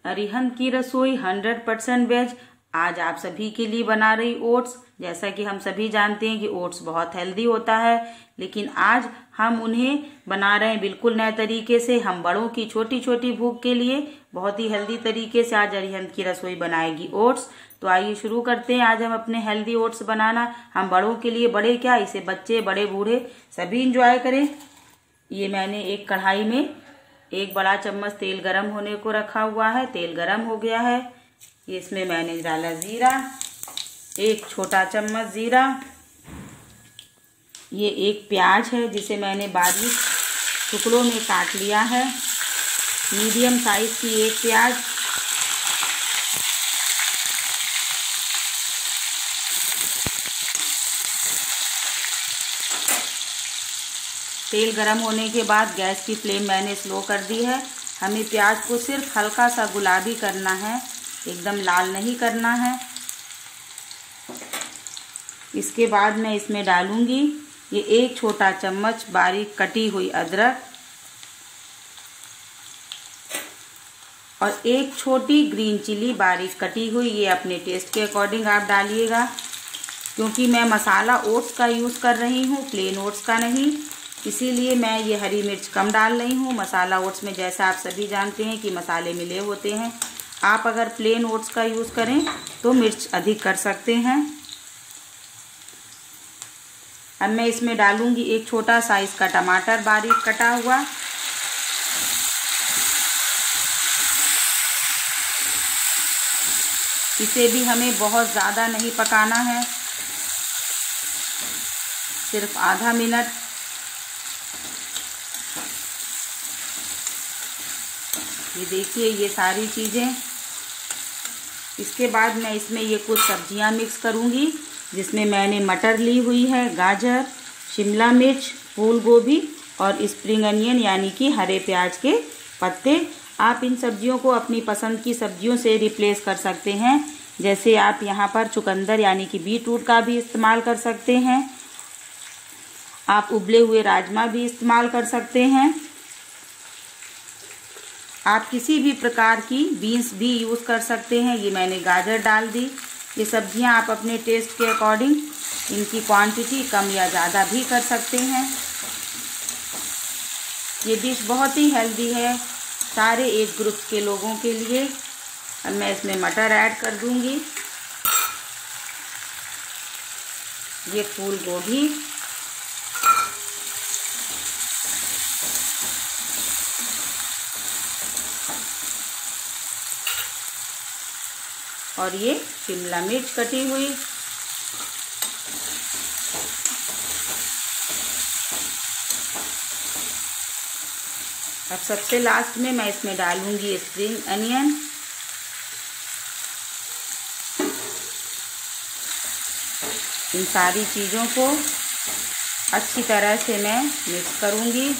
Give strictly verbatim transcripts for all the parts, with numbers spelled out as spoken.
अरिहंत की रसोई hundred percent veg आज आप सभी के लिए बना रही ओट्स। जैसा कि हम सभी जानते हैं कि ओट्स बहुत हेल्दी होता है, लेकिन आज हम उन्हें बना रहे हैं बिल्कुल नए तरीके से। हम बड़ों की छोटी छोटी भूख के लिए बहुत ही हेल्दी तरीके से आज अरिहंत की रसोई बनाएगी ओट्स। तो आइए शुरू करते हैं आज हम अपने हेल्दी ओट्स बनाना। हम बड़ों के लिए, बड़े क्या, इसे बच्चे बड़े बूढ़े सभी इंजॉय करें। ये मैंने एक कढ़ाई में एक बड़ा चम्मच तेल गरम होने को रखा हुआ है। तेल गरम हो गया है। इसमें मैंने डाला जीरा, एक छोटा चम्मच जीरा। ये एक प्याज है जिसे मैंने बारीक टुकड़ों में काट लिया है। मीडियम साइज की एक प्याज। तेल गरम होने के बाद गैस की फ्लेम मैंने स्लो कर दी है। हमें प्याज को सिर्फ हल्का सा गुलाबी करना है, एकदम लाल नहीं करना है। इसके बाद मैं इसमें डालूंगी ये एक छोटा चम्मच बारीक कटी हुई अदरक और एक छोटी ग्रीन चिली बारीक कटी हुई। ये अपने टेस्ट के अकॉर्डिंग आप डालिएगा, क्योंकि मैं मसाला ओट्स का यूज़ कर रही हूँ, प्लेन ओट्स का नहीं, इसीलिए मैं ये हरी मिर्च कम डाल रही हूँ। मसाला ओट्स में जैसा आप सभी जानते हैं कि मसाले मिले होते हैं। आप अगर प्लेन ओट्स का यूज़ करें तो मिर्च अधिक कर सकते हैं। अब मैं इसमें डालूंगी एक छोटा साइज का टमाटर बारीक कटा हुआ। इसे भी हमें बहुत ज़्यादा नहीं पकाना है, सिर्फ आधा मिनट। ये देखिए ये सारी चीज़ें। इसके बाद मैं इसमें ये कुछ सब्जियां मिक्स करूंगी, जिसमें मैंने मटर ली हुई है, गाजर, शिमला मिर्च, फूल गोभी और स्प्रिंग अनियन यानी कि हरे प्याज के पत्ते। आप इन सब्जियों को अपनी पसंद की सब्जियों से रिप्लेस कर सकते हैं। जैसे आप यहाँ पर चुकंदर यानी कि बीटरूट का भी इस्तेमाल कर सकते हैं। आप उबले हुए राजमा भी इस्तेमाल कर सकते हैं। आप किसी भी प्रकार की बीन्स भी यूज़ कर सकते हैं। ये मैंने गाजर डाल दी। ये सब्जियां आप अपने टेस्ट के अकॉर्डिंग इनकी क्वांटिटी कम या ज़्यादा भी कर सकते हैं। ये डिश बहुत ही हेल्दी है सारे एज ग्रुप के लोगों के लिए। अब मैं इसमें मटर ऐड कर दूंगी, ये फूल गोभी, और ये शिमला मिर्च कटी हुई। अब सबसे लास्ट में मैं इसमें डालूंगी स्प्रिंग अनियन। इन सारी चीज़ों को अच्छी तरह से मैं मिक्स करूंगी।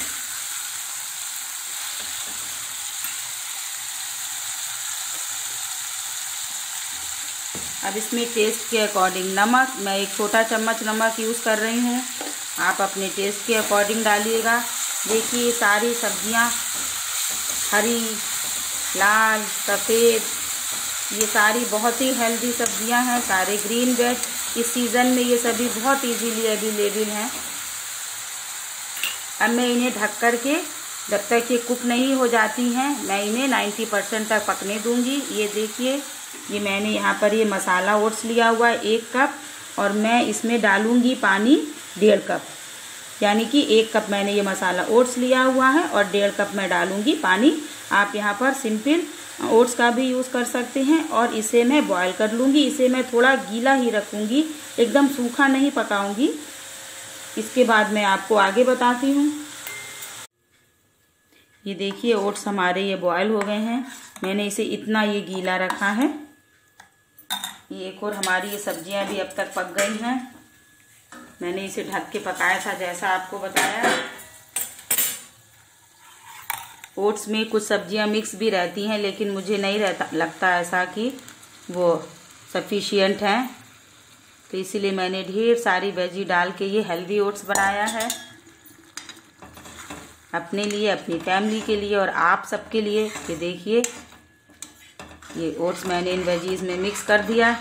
अब इसमें टेस्ट के अकॉर्डिंग नमक, मैं एक छोटा चम्मच नमक यूज़ कर रही हूँ। आप अपने टेस्ट के अकॉर्डिंग डालिएगा। देखिए सारी सब्जियाँ हरी, लाल, सफ़ेद, ये सारी बहुत ही हेल्दी सब्जियाँ हैं, सारे ग्रीन वेज। इस सीज़न में ये सभी बहुत इजीली अवेलेबल हैं। अब मैं इन्हें ढक कर के जब तक ये कुक नहीं हो जाती हैं, मैं इन्हें नब्बे परसेंट तक पकने दूंगी। ये देखिए ये मैंने यहाँ पर ये मसाला ओट्स लिया हुआ है एक कप, और मैं इसमें डालूंगी पानी डेढ़ कप, यानी कि एक कप मैंने ये मसाला ओट्स लिया हुआ है और डेढ़ कप मैं डालूंगी पानी। आप यहाँ पर सिंपल ओट्स का भी यूज़ कर सकते हैं। और इसे मैं बॉईल कर लूँगी। इसे मैं थोड़ा गीला ही रखूँगी, एकदम सूखा नहीं पकाऊँगी। इसके बाद मैं आपको आगे बताती हूँ। ये देखिए ओट्स हमारे ये बॉयल हो गए हैं। मैंने इसे इतना ये गीला रखा है। ये एक और हमारी ये सब्जियां भी अब तक पक गई हैं। मैंने इसे ढक के पकाया था जैसा आपको बताया। ओट्स में कुछ सब्जियां मिक्स भी रहती हैं, लेकिन मुझे नहीं रहता लगता ऐसा कि वो सफिशिएंट हैं, तो इसीलिए मैंने ढेर सारी वेजी डाल के ये हेल्दी ओट्स बनाया है अपने लिए, अपनी फैमिली के लिए और आप सबके लिए। ये देखिए ये ओट्स मैंने इन वेजीज में मिक्स कर दिया।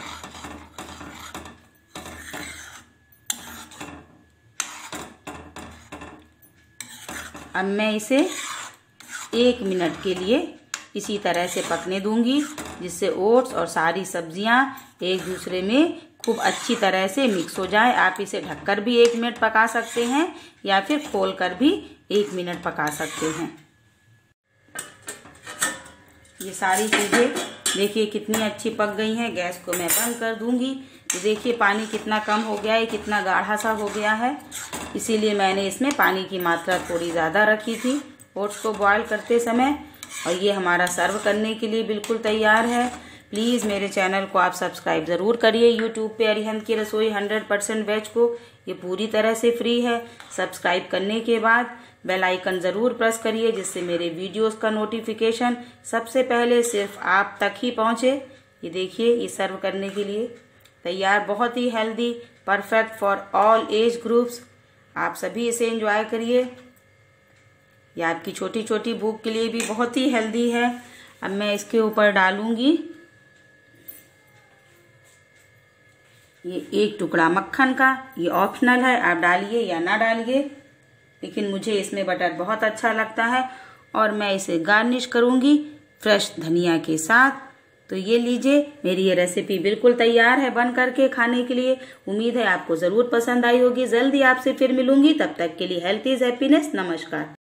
अब मैं इसे एक मिनट के लिए इसी तरह से पकने दूंगी, जिससे ओट्स और सारी सब्जियां एक दूसरे में खूब अच्छी तरह से मिक्स हो जाए। आप इसे ढककर भी एक मिनट पका सकते हैं या फिर खोलकर भी एक मिनट पका सकते हैं। ये सारी चीज़ें देखिए कितनी अच्छी पक गई हैं। गैस को मैं बंद कर दूंगी। तो देखिए पानी कितना कम हो गया है, कितना गाढ़ा सा हो गया है। इसीलिए मैंने इसमें पानी की मात्रा थोड़ी ज़्यादा रखी थी ओट्स को बॉईल करते समय। और ये हमारा सर्व करने के लिए बिल्कुल तैयार है। प्लीज़ मेरे चैनल को आप सब्सक्राइब ज़रूर करिए। यूट्यूब पे अरिहंत की रसोई हंड्रेड परसेंट वेज को ये पूरी तरह से फ्री है। सब्सक्राइब करने के बाद बेल आइकन ज़रूर प्रेस करिए, जिससे मेरे वीडियोस का नोटिफिकेशन सबसे पहले सिर्फ आप तक ही पहुँचे। ये देखिए ये सर्व करने के लिए तैयार, बहुत ही healthy, perfect for all age groups. आप सभी इसे एंजॉय करिए। ये आपकी छोटी छोटी भूख के लिए भी बहुत ही हेल्दी है। अब मैं इसके ऊपर डालूंगी ये एक टुकड़ा मक्खन का। ये ऑप्शनल है, आप डालिए या ना डालिए, लेकिन मुझे इसमें बटर बहुत अच्छा लगता है। और मैं इसे गार्निश करूंगी फ्रेश धनिया के साथ। तो ये लीजिए, मेरी ये रेसिपी बिल्कुल तैयार है बन करके खाने के लिए। उम्मीद है आपको ज़रूर पसंद आई होगी। जल्दी आपसे फिर मिलूंगी, तब तक के लिए हेल्थ इज हैप्पीनेस। नमस्कार।